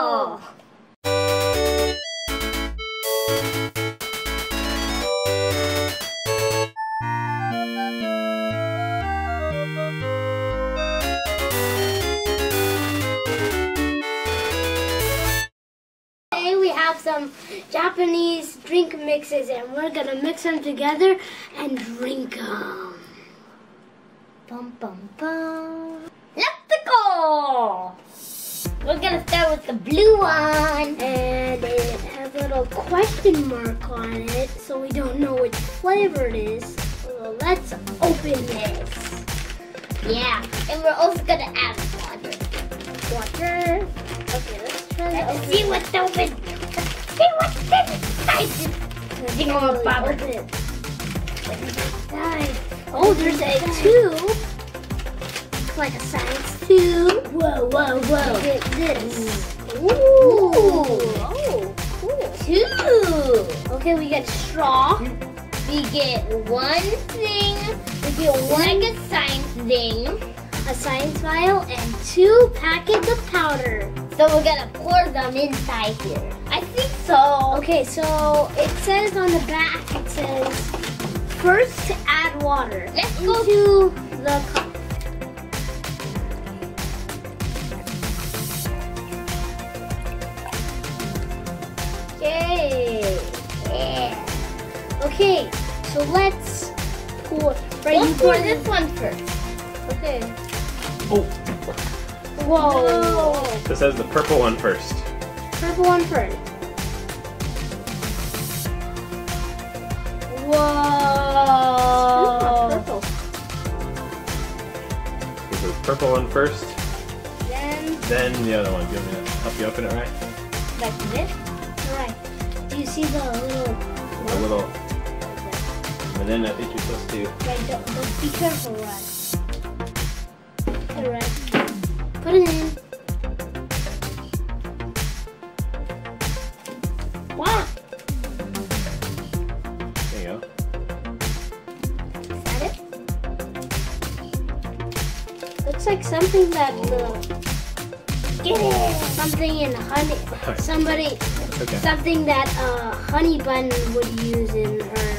ball! Today we have some Japanese drink mixes and we're gonna mix them together and drink them. Bum bum bum. Let's go! We're gonna start with the blue one. And it has a little question mark on it, so we don't know which flavor it is. So let's open this. Yeah, and we're also gonna add water. Water. Okay, let's try that. Let's see what's open. Let's see what's inside. I think I'm gonna pop it. What's inside? Oh, there's a tube. It's like a science tube. Whoa, whoa, whoa. Look at this. Ooh. Oh, cool. Two. Okay, we get straw. We get one thing. We get one like a science thing. A science vial and 2 packets of powder. So we're gonna pour them inside here. I think so. Okay, so it says on the back, it says first to add water. Let's go to the cup. Okay. Yeah. Okay, so let's pour. Let's pour this one first. Okay. Oh. Whoa. This says the purple one first. Purple one first. Whoa. Purple. This is purple one first. Then the other one. Do you want me to help you open it, right? Like this? Alright. Do you see the little... A little. And then I think you're supposed to... Right, don't be careful, Rod. Alright. Put it in. Wow. There you go. Is that it? Looks like something that get it. Something in honey. Somebody. Okay. Something that Honey Bun would use in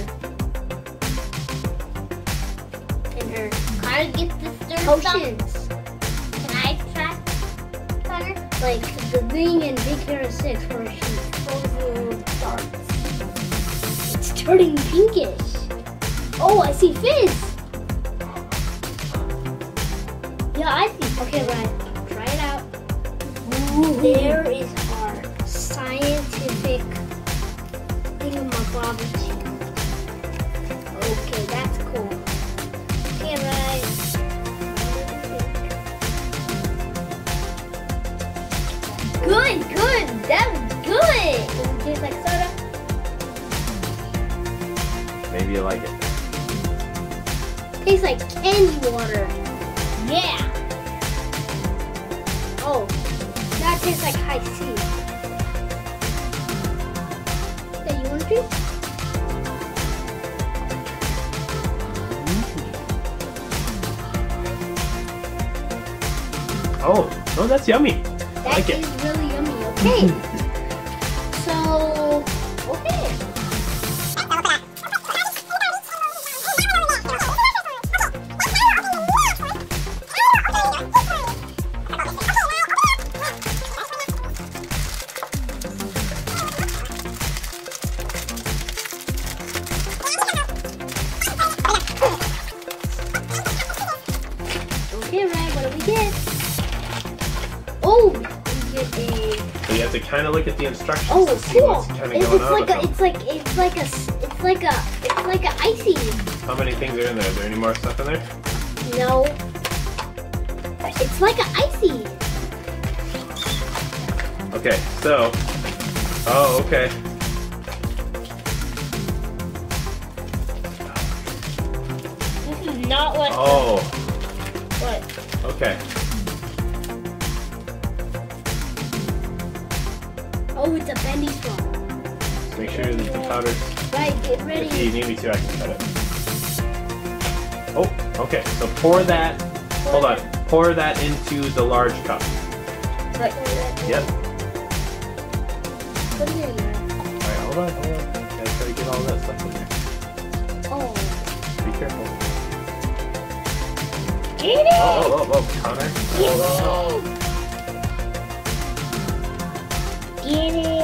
her car gets the potions. Can I try, Connor? Like the thing in Big Hero 6 where she throws the little darts. It's turning pinkish. Oh, I see fizz. Yeah, I see. Okay, right. Try it out. Ooh. There is our scientific thingamabobby. Okay, that's cool. Okay, right. Good, good. That was good. Does it taste like soda? Maybe you like it. Tastes like candy water. Yeah. Oh, that tastes like high C. Hey, you want to drink? Oh, that's yummy. I like it. That is really yummy. Okay. So, okay. Okay, Ryan, what do we get? Oh, we get a. So you have to kind of look at the instructions Oh, to see cool. what's kind of going on with them. It's like a icy. How many things are in there? Is there any more stuff in there? No. It's like a icy. Okay, so. Oh, okay. This is not what. Oh. What? Okay. Oh, it's a bendy straw. Just make sure that the powder's. Right, get ready. If you need me to, I can cut it. Oh, okay. So pour that. Hold on. Pour that into the large cup. Right. Yep. put it in there. Alright, hold on. Gotta try to get all that stuff in there. Oh. Be careful. Get it! Oh, Connor. Get it!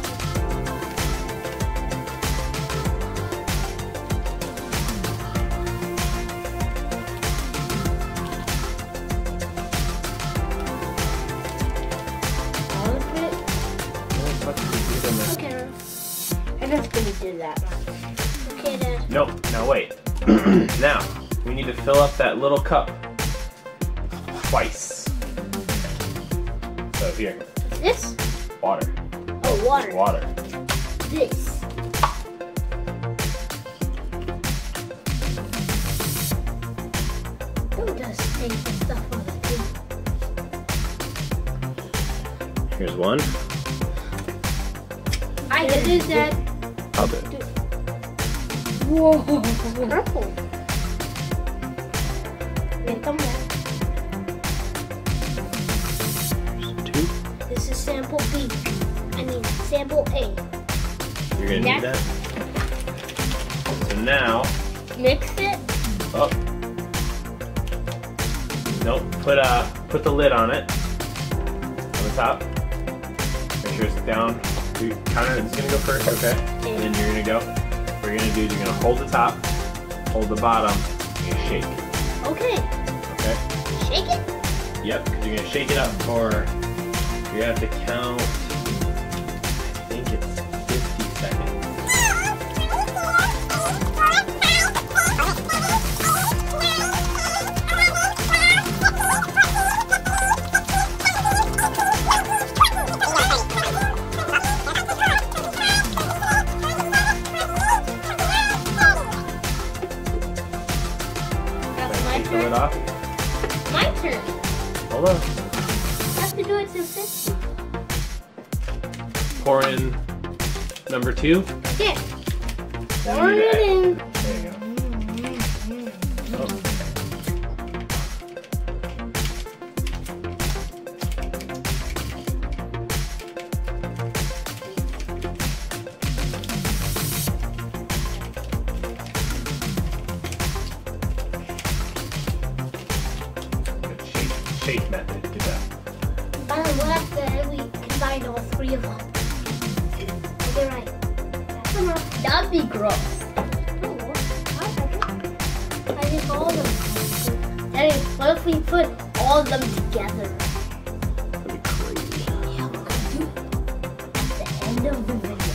All of it? Okay. I'm just gonna do that much. Okay, Dad. Nope. Now wait. Now, we need to fill up that little cup twice. So here. This? Water. Oh, water. Water. This. Don't just take the stuff on the table. Here's one. I can do that. I'll do it. Whoa. Purple. Wait, come back. Two. This is sample B. I mean, sample A. You're gonna need that. So now, Mix it. oh, nope. Put the lid on it. On the top. Make sure it's down. Connor is gonna go first, okay? And then you're gonna go. What you're gonna do is you're gonna hold the top, hold the bottom, and you shake. Okay. Okay? Shake it. Yep, because you're gonna shake it up for. You have to count. I think it's 50 seconds. Take the lid off. My turn. Hold on. I have to do it to 50. Pour in number 2. Okay. Then Pour you it in. There you go. Oh. Good shake method. Get that. What after we combined all 3 of them? Okay, right. That's enough. That'd be gross. Oh, I think all of them. Daddy, what if we put all of them together? That'd be crazy. Yeah, we're gonna do it at the end of the video.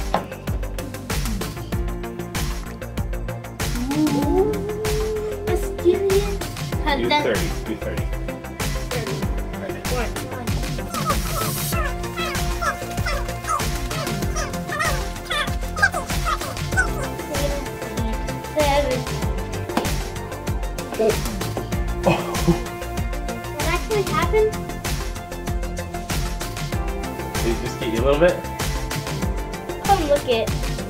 Ooh, mysterious. Do 30. Do 30. 30. Right. One. Oh. What actually happened? Did it just get you a little bit? Come look it.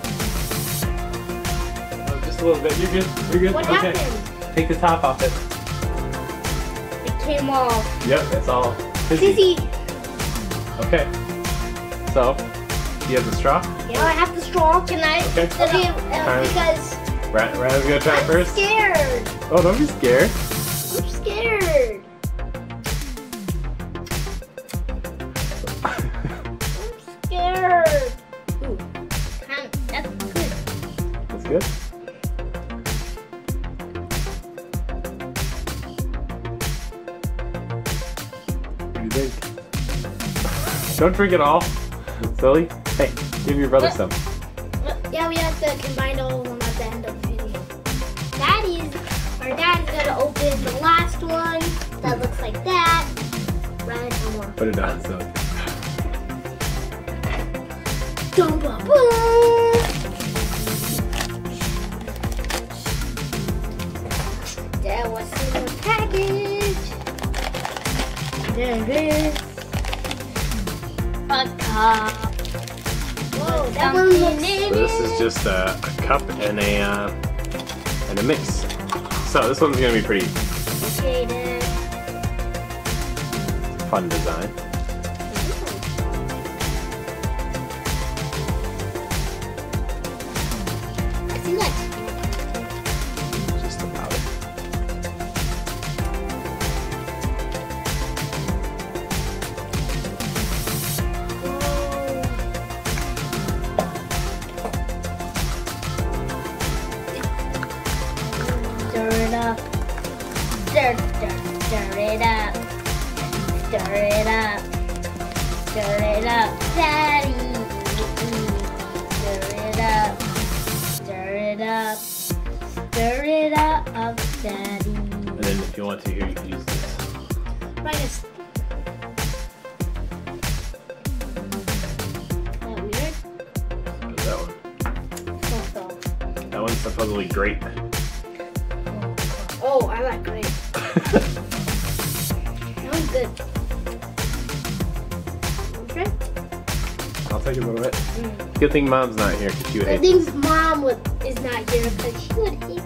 Oh, just a little bit. You're good. You're good. What Okay. happened? Take the top off it. It came off. Yep, it's all fizzy. Fizzy. Okay. So, do you have the straw? Yeah, I have the straw. Can I? Okay. Because Ryan's gonna try it I'm first. scared. Oh, don't be scared. I'm scared. I'm scared. Ooh, that's good. That's good. What do you think? Don't drink it all, silly. Hey, give your brother some. Yeah, we have to combine all of them at the end of the video. Our dad's gonna open the last one that looks like that. Right, no more. Put it on, so. Dum ba boom! That was in the package. There it is. A cup. Whoa, that one looks. So this is just a cup and a mix. So this one's gonna be pretty Okay, then. fun design. Stir it up. Stir it up, Daddy. Stir it up. Stir it up. Stir it up, Daddy. And then if you want to here, you can use this. Right. Is that weird? What is that one? So. That one's supposedly grape. Oh, I like grape. That one's good. Okay. I'll take a little bit. Good thing Mom's not here because she would I hate think this. Mom is not here because she would hate.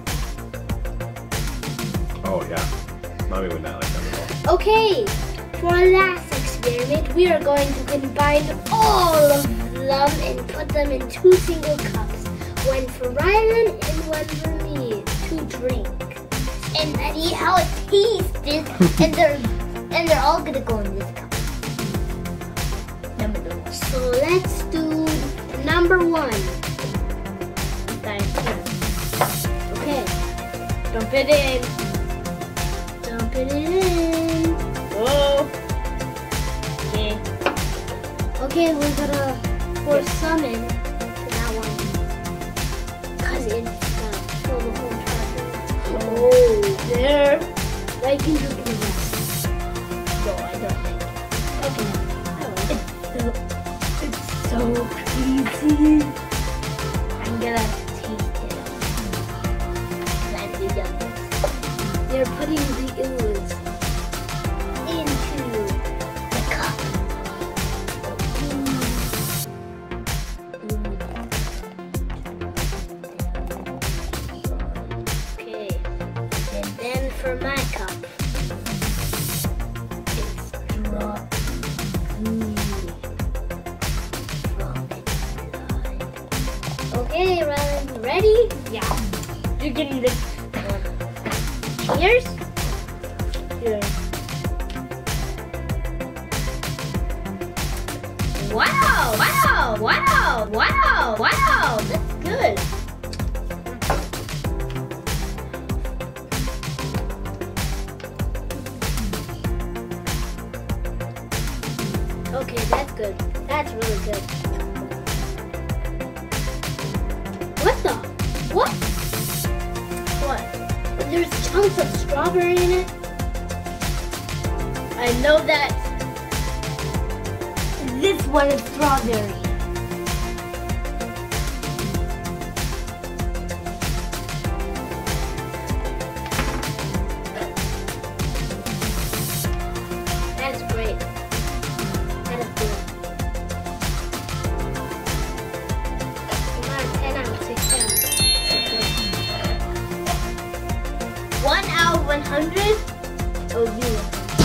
Oh yeah. Mommy would not like them at all. Okay, for our last experiment, we are going to combine all of them and put them in 2 single cups. One for Rylan and one for me to drink. And see how it tastes. and they're all gonna go in this cup. Number 1. So let's do number 1. Okay, dump it in. Dump it in. Whoa. Okay. Okay, we're gonna pour some in to that one. Cause it's gonna fill the whole jar. Oh, there. Now you can drink the rest. No, I don't think. Okay. It's so crazy. I'm gonna taste it. Let's do this. They're putting the ooze into the cup. Okay, and then for my cup, it's drop Okay, Rylan, ready? Yeah. You're getting this one. Cheers. Cheers. Wow, wow, wow, wow, wow. That's good. Okay, that's good. That's really good. What the? What? What? There's chunks of strawberry in it. I know that this one is strawberry. That's great. That is good. 10 out of 10. 1 out of 100? Oh, 0.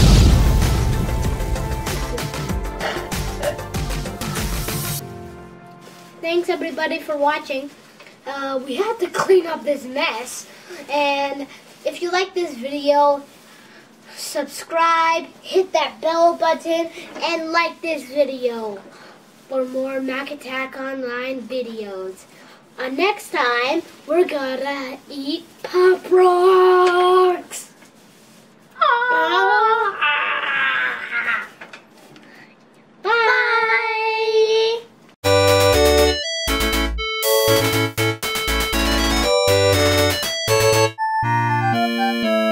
Thanks everybody for watching. We had to clean up this mess. And if you like this video, subscribe, hit that bell button, and like this video for more MacAttack Online videos. Next time, we're gonna eat Pop Rocks. Bye.